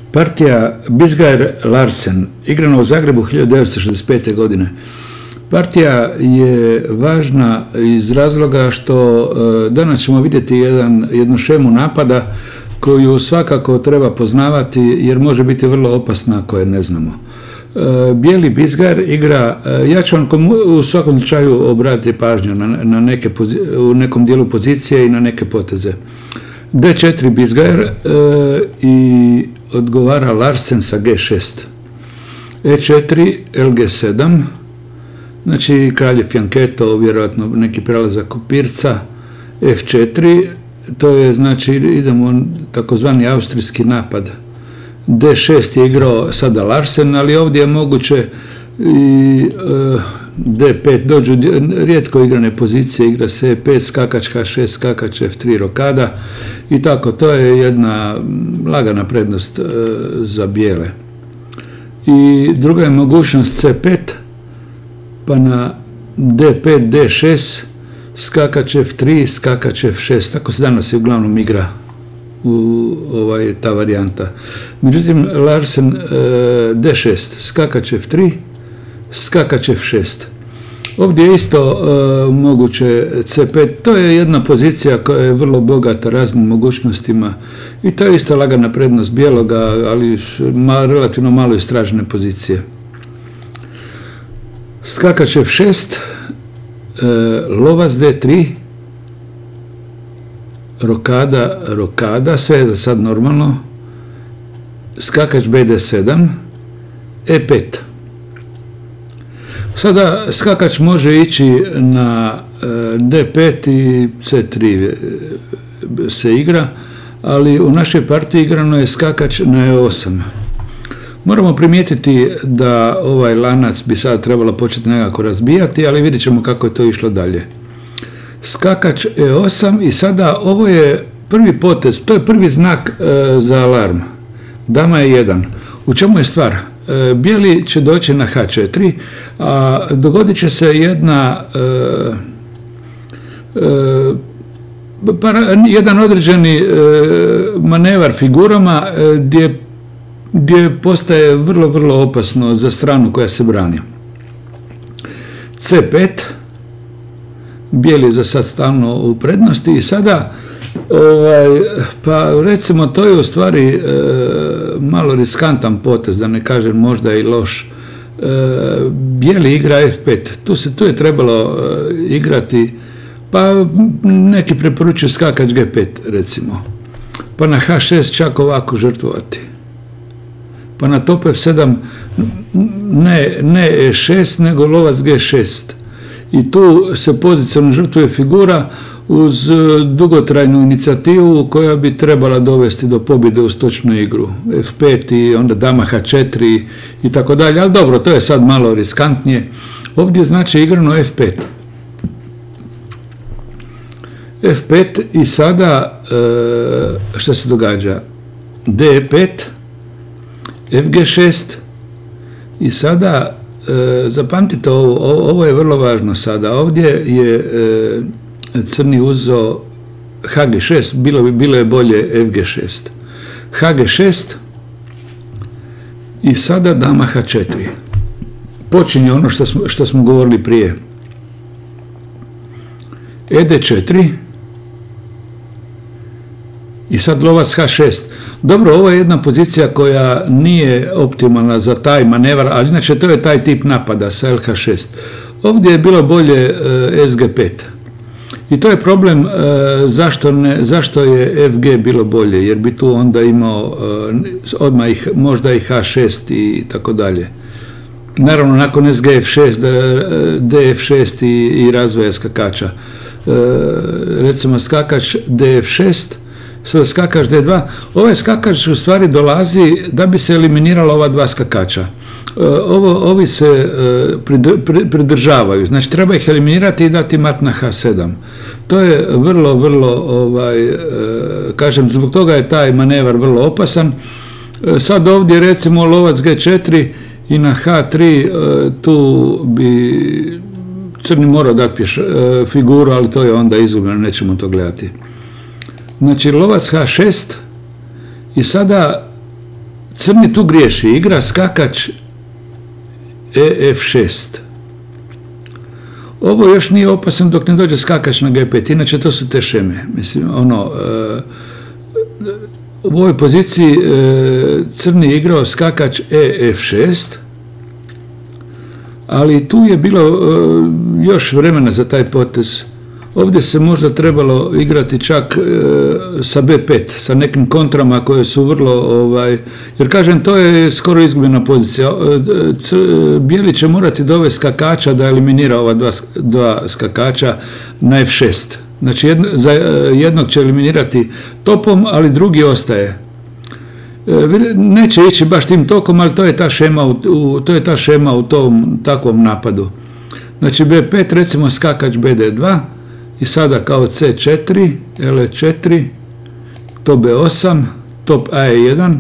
Partija Bisgajer-Larsen, igrana u Zagrebu 1965. godine. Partija je važna iz razloga što danas ćemo vidjeti jednu šemu napada koju svakako treba poznavati jer može biti vrlo opasna ako je ne znamo. Bijeli Bisgajer igra, ja ću vam u svakom slučaju obratiti pažnju u nekom dijelu pozicije i na neke poteze. D4 Bisgajer i odgovara Larsen sa G6. E4 LG7, znači kralj Fianchetto, vjerojatno neki prelazak u pirca. F4, to je znači idemo takozvani austrijski napad. D6 je igrao sada Larsen, ali ovdje je moguće i D5, dođu rijetko igrane pozicije, igra se E5, skakač H6, skakač F3, rokada i tako, to je jedna lagana prednost za bijele. I druga je mogućnost C5, pa na D5, D6, skakač F3, skakač F6, tako se danas uglavnom igra ta varijanta. Međutim, Larsen D6, skakač F3, skakač F6. Ovdje je isto moguće C5, to je jedna pozicija koja je vrlo bogata raznim mogućnostima i to je isto lagana prednost bijeloga, ali relativno malo istražene pozicije. Skakač F6, lovac D3, rokada, rokada, sve je za sad normalno, skakač BD7, E5. Sada skakač može ići na D5 i C3 se igra, ali u našoj partiji igrano je skakač na E8. Moramo primijetiti da ovaj lanac bi sada trebalo početi nekako razbijati, ali vidjet ćemo kako je to išlo dalje. Skakač E8 i sada ovo je prvi potez, to je prvi znak za alarm. Dama je 1. U čemu je stvar? Bijeli će doći na H4, a dogodit će se jedan određeni manevar figurama gdje postaje vrlo, vrlo opasno za stranu koja se brani. C5, bijeli je za sad stalno u prednosti i sada, pa recimo to je u stvari malo riskantan potez, da ne kažem možda i loš. Bijeli igra F5, tu je trebalo igrati, pa neki preporučuju skakač G5 recimo, pa na H6 čak ovako žrtvovati, pa na top F7 ne E6 nego lovac G6 i tu se pozicionalno žrtvuje figura uz dugotrajnu inicijativu koja bi trebala dovesti do pobjede u stočnu igru. F5 i onda dama H4 i tako dalje, ali dobro, to je sad malo riskantnije. Ovdje znači igrano F5. F5 i sada što se događa? D5, FG6 i sada zapamtite ovo je vrlo važno sada. Ovdje je crni uzeo HG6, bilo je bolje FG6. HG6 i sada dama H4. Počinje ono što smo govorili prije. ED4 i sad lovac H6. Dobro, ovo je jedna pozicija koja nije optimalna za taj manevar, ali inače to je taj tip napada sa LH6. Ovdje je bilo bolje SG5. I to je problem zašto je FG bilo bolje, jer bi tu onda imao odmah možda i H6 i tako dalje. Naravno, nakon SG-F6, DF6 i razvoja skakača. Recimo skakač DF6, sada skakač D2. Ovaj skakač u stvari dolazi da bi se eliminirala ova dva skakača. Ovi se pridržavaju, znači treba ih eliminirati i dati mat na H7. To je vrlo, vrlo, kažem, zbog toga je taj manevar vrlo opasan. Sad ovdje recimo lovac G4 i na H3 tu bi crni morao dati figuru, ali to je onda izgubljeno, nećemo to gledati. Znači lovac H6 i sada crni tu griješi, igra skakač EF6. Ovo još nije opasno dok ne dođe skakač na G5, inače to su te šeme. Mislim, u ovoj poziciji crni je igrao skakač EF6, ali tu je bilo još vremena za taj potez. Ovdje se možda trebalo igrati čak sa B5, sa nekim kontrama koje su vrlo, jer kažem, to je skoro izgubljena pozicija. Bijeli će morati dovesti skakača da eliminira ova dva skakača na F6. Znači, za jednog će eliminirati topom, ali drugi ostaje. Neće ići baš tim tokom, ali to je ta šema u tom takvom napadu. Znači, B5, recimo skakač BD2, i sada kao C4, L4, top B8, top AE1,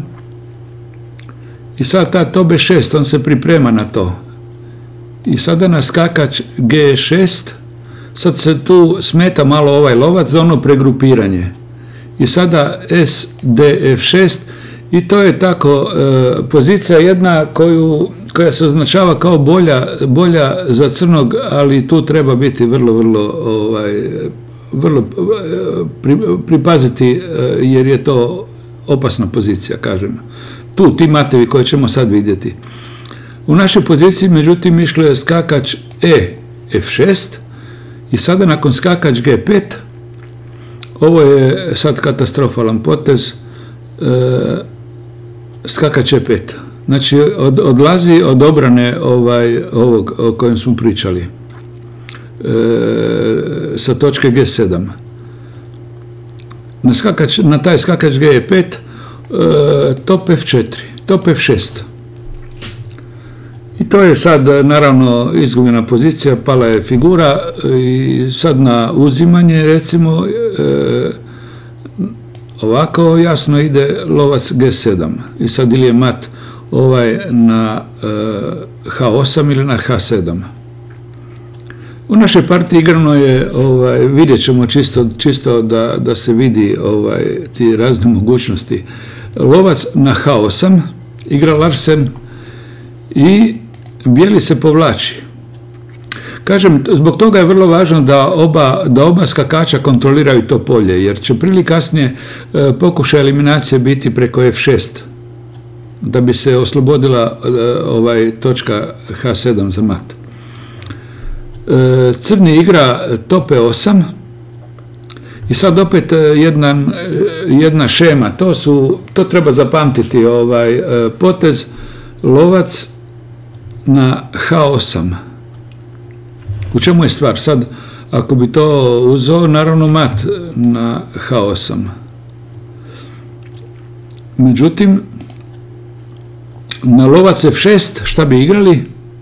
i sad ta top B6, on se priprema na to. I sada na skakač G6, sad se tu smeta malo ovaj lovac za ono pregrupiranje. I sada SDF6, i to je tako pozicija jedna koja se označava kao bolja za crnog, ali tu treba biti vrlo pripaziti, jer je to opasna pozicija, kažem. Tu ti matevi koje ćemo sad vidjeti. U našoj poziciji, međutim, išlo je skakač F6 i sada nakon skakač G5, ovo je sad katastrofalan potez, skakač E5. Znači, odlazi od obrane ovog o kojem smo pričali, sa točke G7. Na taj skakač G5, top F4, top F6. I to je sad, naravno, izgubljena pozicija, pala je figura i sad na uzimanje, recimo, ovako jasno ide lovac G7 i sad ili je mat na H8 ili na H7. U našoj partiji igrano je, vidjet ćemo čisto da se vidi ti razne mogućnosti. Lovac na H8 igra Larsen i bijeli se povlači. Kažem, zbog toga je vrlo važno da oba skakača kontroliraju to polje, jer će prije ili kasnije pokušaj eliminacije biti preko F6, da bi se oslobodila točka H7 za mat. Crni igra top E8 i sad opet jedna šema, to treba zapamtiti, potez lovac na H8. U čemu je stvar? Sad, ako bi to uzeo, naravno mat na H8. Međutim, na lovac F6 šta bi igrali?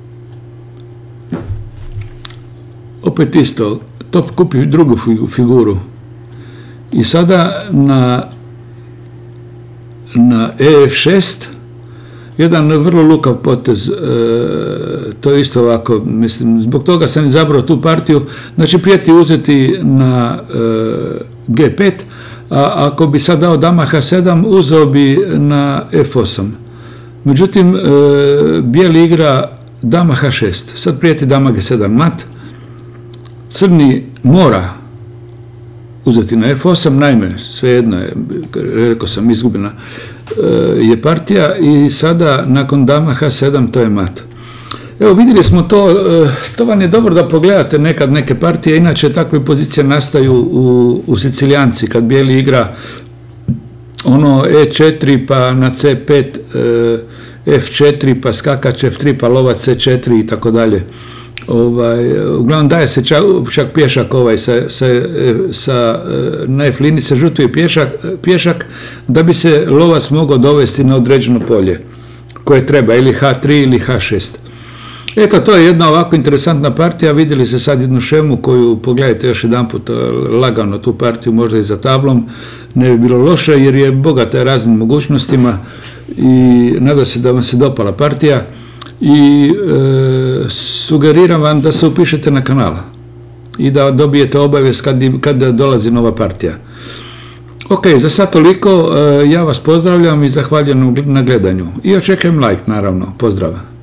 Opet isto, top kupi drugu figuru. I sada na EF6 jedan vrlo lukav potez, to je isto ovako, mislim, zbog toga sam izabrao tu partiju, znači prijeti uzeti na G5, a ako bi sad dao dama H7, uzeo bi na F8. Međutim, bijeli igra dama H6, sad prijeti dama G7 mat, crni mora uzeti na F8, naime, svejedno je, rekao sam, izgubljena je partija i sada nakon dama H7 to je mat. Evo, vidjeli smo to vam je dobro da pogledate nekad neke partije, inače takve pozicije nastaju u Sicilijanci, kad bijeli igra ono E4 pa na C5 F4 pa skakač F3 pa lovac C4 i tako dalje. Uglavnom daje se čak pješak na F liniji se žrtvuje pješak da bi se lovac mogao dovesti na određeno polje koje treba, ili H3 ili H6. Eto, to je jedna ovako interesantna partija. Vidjeli ste sad jednu šemu koju pogledajte još jedan put lagano, tu partiju možda i za tablom, ne bi bilo loše jer je bogata raznim mogućnostima i nadam se da vam se dopala partija. I sugeriram vam da se upišete na kanal i da dobijete obavijest kad dolazi nova partija. Ok, za sad toliko, ja vas pozdravljam i zahvaljujem na gledanju. I očekujem like, naravno. Pozdrav!